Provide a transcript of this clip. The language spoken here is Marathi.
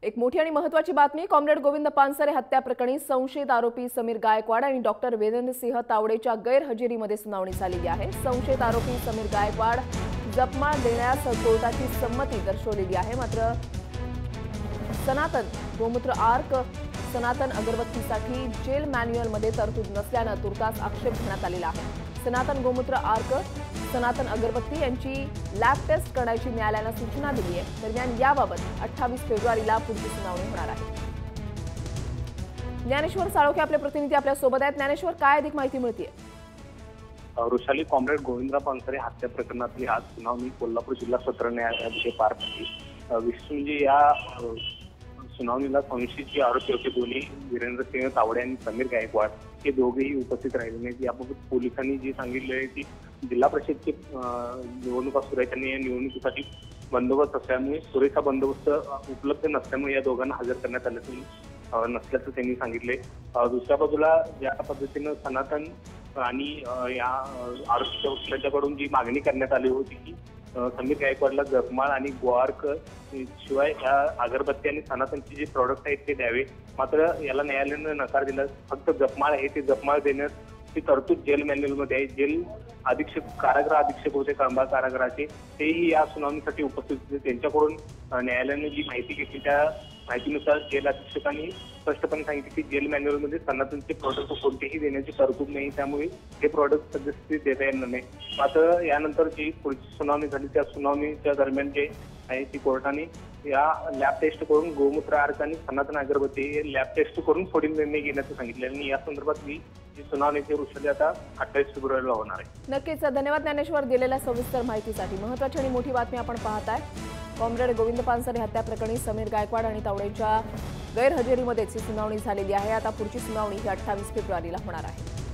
एक मोठी आणि महत्त्वाची बातमी। कॉम्रेड गोविंद पानसरे हत्या प्रकरणी संशयित आरोपी समीर गायकवाड आणि डॉक्टर वेदेंद्र सिंह तावडेच्या गैरहजेरीमध्ये सुनावणी झालेली आहे। संशयित आरोपी समीर गायकवाड जपमाळ देण्यास कोर्टाची संमती दर्शवलेली आहे। मात्र सनातन गोमूत्र आर्क सनातन अगरबत्तीसाठी जेल मॅन्युअलमध्ये तरतूद नसल्याने तुर्तास आक्षेप घेण्यात आलेला आहे। सनातन गोमूत्र आर्क सनातन अगरबत्ती यांची लॅब टेस्ट करण्याची न्यायालयाने सूचना दिली आहे। दरम्यान याबाबत 28 फेब्रुवारीला पुढची सुनावणी होणार आहे। ज्ञानेश्वर साळोखे आपले प्रतिनिधी आपल्या सोबत आहेत। ज्ञानेश्वर, काय अधिक माहिती मिळते? वृषाली, कॉम्रेड गोविंदराव पानसरे हत्या प्रकरणातली आज सुनावणी कोल्हापूर जिल्हा सत्र न्यायालयामध्ये पार पडली। विष्णूजी या सुनावणीला संशयित आरोपी होते दोन्ही वीरेंद्र सिंह तावडे आणि समीर गायकवाड हे दोघेही उपस्थित राहिले नाहीत। याबाबत पोलिसांनी जे सांगितले आहे की जिल्हा परिषदची निवडणुका सुरू आहे, त्यांनी या निवडणुकीसाठी बंदोबस्त असल्यामुळे पुरेसा बंदोबस्त उपलब्ध नसल्यामुळे या दोघांना हजर करण्यात नसल्याचं त्यांनी सांगितले। दुसऱ्या बाजूला ज्या पद्धतीनं सनातन आणि या आरोपीच्या वकिलांच्याकडून जी मागणी करण्यात आली होती की समीर गायकवाडला जपमाळ आणि गोआर्क शिवाय या अगरबत्ती आणि सनातनचे जे प्रॉडक्ट आहेत ते द्यावे, मात्र याला न्यायालयानं नकार दिला। फक्त जपमाळ आहे ते जपमाळ देण्यास ती तरतूद जेल मॅन्युअलमध्ये आहे। जेल अधीक्षक कारागृह अधीक्षक होते कळंबा कारागृहाचे, तेही या सुनावणीसाठी उपस्थित होते। त्यांच्याकडून न्यायालयाने जी माहिती घेतली त्या माहितीनुसार जेल अधीक्षकांनी स्पष्टपणे सांगितले की जेल मॅन्युअलमध्ये सनातनचे प्रॉडक्ट कोणतेही देण्याची तरतूद नाही, त्यामुळे हे प्रॉडक्ट सध्या देता येणार नाही। मात्र यानंतर जी पुढची सुनावणी झाली त्या सुनावणीच्या दरम्यान जे आहे ती कोर्टाने या लॅब टेस्ट करून गोमूत्र आर्क आणि सनातन अगरबत्ती लॅब टेस्ट करून पुढील निर्णय घेण्याचं सांगितलं आणि या संदर्भात जी सुनावणी वृषाली आता 28 फेब्रुवारीला होणार आहे। नक्कीच, धन्यवाद ज्ञानेश्वर दिलेल्या सविस्तर माहितीसाठी। महत्त्वाची आणि मोठी बातमी आपण पाहताय। कॉम्रेड गोविंद पानसरे हत्या प्रकरणी समीर गायकवाड आणि तावडेच्या गैरहजेरीमध्येच ही सुनावणी झालेली आहे। आता पुढची सुनावणी ही 28 फेब्रुवारीला होणार आहे।